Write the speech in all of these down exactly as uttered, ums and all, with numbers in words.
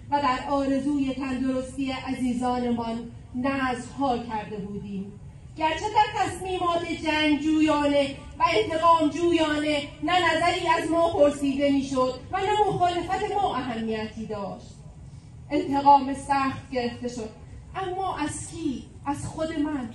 و در آرزوی تندرستی عزیزانمان نذرها کرده بودیم. گرچه در تصمیمات جنگجویانه و انتقام جویانه نه نظری از ما پرسیده میشد و نه مخالفت ما اهمیتی داشت. انتقام سخت گرفته شد، اما از کی؟ از خود من.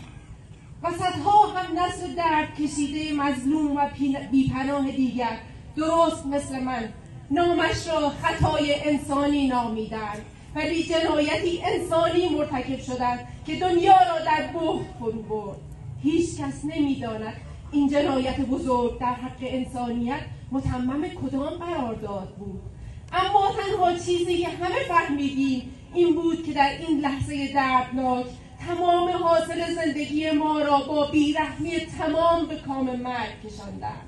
و صدها هم نسل درد کشیده مظلوم و بیپناه دیگر درست مثل من نامش را خطای انسانی نامیدند، ولی جنایتی انسانی مرتکب شدند که دنیا را در بهت فرو برد. هیچ کس نمی‌داند این جنایت بزرگ در حق انسانیت متمم کدام قرارداد بود. اما تنها چیزی که همه فهمیدیم این بود که در این لحظه دردناک تمام حاصل زندگی ما را با بیرحمی تمام به کام مرگ کشاندند.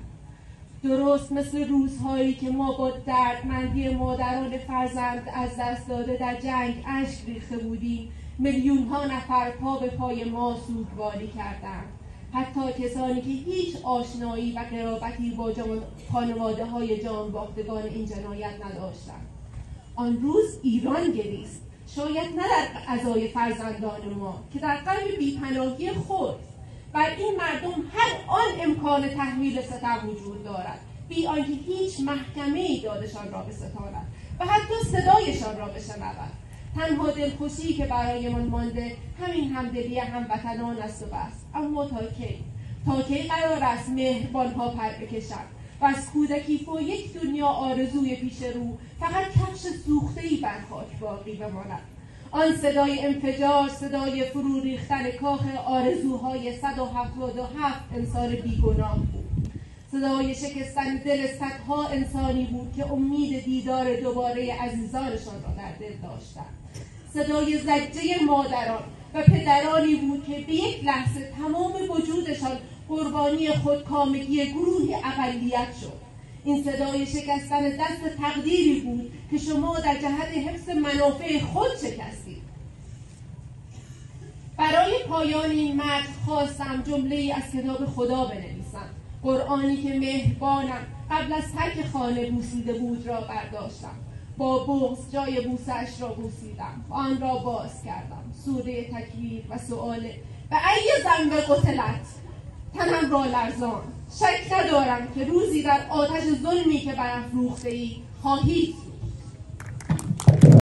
درست مثل روزهایی که ما با دردمندی مادران فرزند از دست داده در جنگ اشک ریخته بودیم، میلیون ها نفر پا به پای ما سوگواری کردند. حتی کسانی که هیچ آشنایی و قرابتی با خانواده های جان باختگان این جنایت نداشتند. آن روز ایران گریست، شاید نه در عزای فرزندان ما که در غم بیپناهی خود. بر این مردم هر آن امکان تحمیل ستم وجود دارد، بی آنکه هیچ محکمه‌ای دادشان را بستاند و حتی صدایشان را بشنود. تنها دلخوشی که برایمان مانده همین همدلی هموطنان است و بس. اما تا کی؟ تا کی قرار است مهربانها پر بکشند و از کودکی با یک دنیا آرزوی پیش رو فقط کفش سوخته‌ای بر خاک باقی بماند؟ آن صدای انفجار، صدای فرو ریختن کاخ آرزوهای صد و هفتاد و هفت انسان بیگناه بود. صدای شکستن دل صدها انسانی بود که امید دیدار دوباره عزیزانشان را در دل داشتند. صدای زجه مادران و پدرانی بود که به یک لحظه تمام وجودشان قربانی خودکامگی گروه اقلیت شد. این صدای شکستن دست تقدیری بود که شما در جهت حفظ منافع خود شکستید. برای پایان این متن خواستم جمله‌ای از کتاب خدا بنویسم. قرآنی که مهربانم قبل از ترک خانه بوسیده بود را برداشتم. با بغض جای بوسه‌اش را بوسیدم و آن را باز کردم. سوره تکویر و سؤال و ای ذنب قتلت تنم را لرزان. شک ندارم که روزی در آتش ظلمی که برافروخته ای خواهید